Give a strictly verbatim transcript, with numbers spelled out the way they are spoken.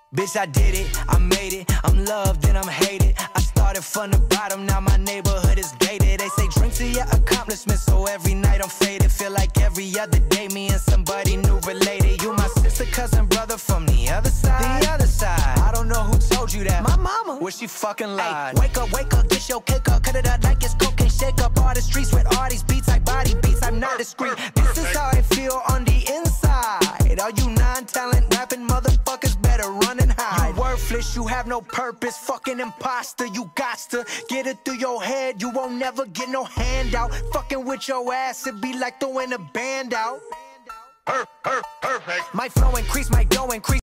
Bitch, I did it, I made it, I'm loved and I'm hated. I started from the bottom, now my neighborhood is gated. They say drink to your accomplishments, so every night I'm faded. Feel like every other day me and somebody new related. You my sister, cousin, brother from the other side. The other side, I don't know who told you that. My mama, well she fucking lied. Ay, wake up, wake up, get your cake up, cut it up like it's cocaine. Shake up all the streets with all these beats like body beats. I'm not discreet, this is how I feel on the inside. All you non-talent rapping motherfuckers better run and hide. You worthless, you have no purpose, fucking imposter. You gots to get it through your head, you won't never get no handout. Fucking with your ass, it be like throwing a band out. Perfect. My flow increase, my dough increase.